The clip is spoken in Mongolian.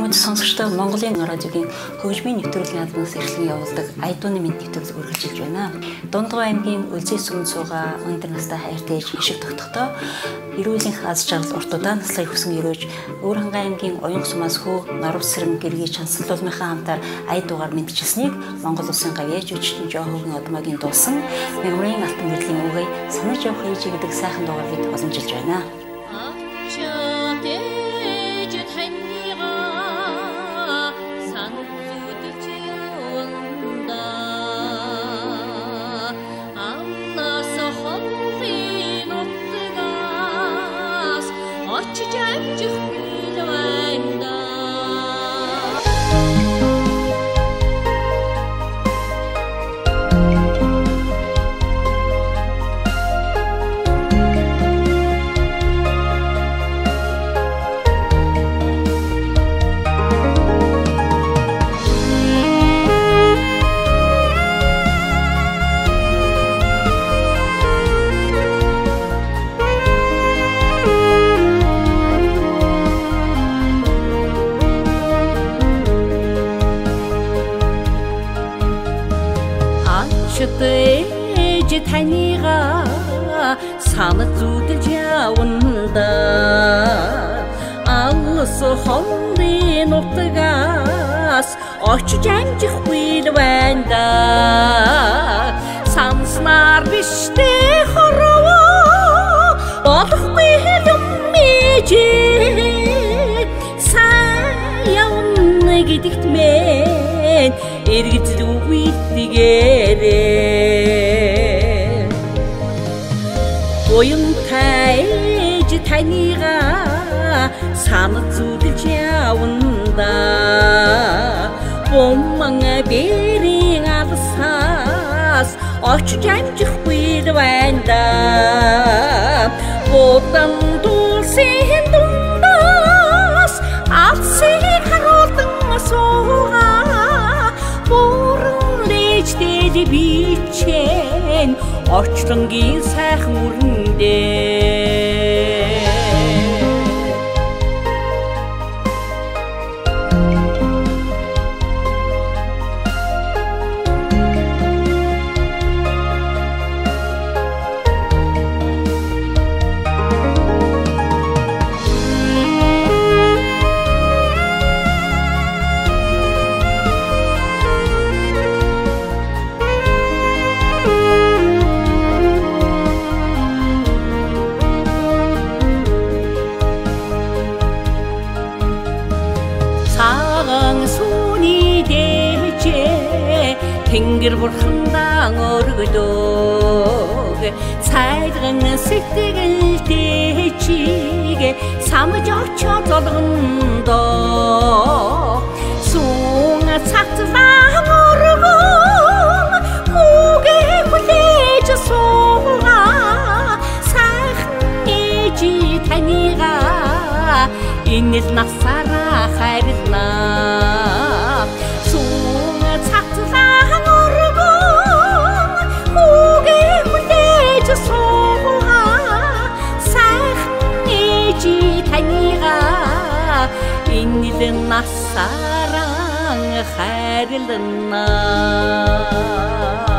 Мөн сонсогчдоо Монголын радиогийн хөгжмийн нэвтрүүлгийн албанаас эрхлэн явуулдаг Айдууны мэд нэвтрүүлэг үргэлжилж байна. Дундгой аймгийн Үлзий сүмэн сууга өндөр настай хайртай хишиг тогтохдоо эрүүлэнх аз жаргал уртудаа наслахыг хүсэн өрөөж Өөр хангай аймгийн Уян сумаас хөө Норов Сэрэн гэргий чансалуулмынхаа хамтаар айдуугаар мэдчилсэнийг Монгол улсын гавьяаж үчтэн Жохогийн одмогийн дуусан Мягмарын алтан гэрлийн үгээ санаж явах ээж гэдэг сайхан дуугаар бид боломжилж байна. Ээж танига санаа зүудэлж явна алс хондын нутгаас очиж амжихгүй л байна санснаар биштэй хорвоо болохгүй юм ээж саяун гэдэгт мэн эргэж үгүйтгээрээ Уянтай ээж танига санаа зүудэлж явна Бомман бэрийн алсаас очиж амжихгүй л байна Бодан дулсын дундаас алсыг харуулдан сууга Бүрэн ээжтэй бичэн Орчлонгийн сайхан үрэндээ Тэнгэр бурхандаа өргөдөг цайран сэтгэлтэй чиг самж очоо золгондоо сүүн цацлаа өргөн хүүгээ хүлээж сууга сайхан ээж танига энэ л насаараа хайрлаа сүүн цацлаа Иннилэн насаран хайрлана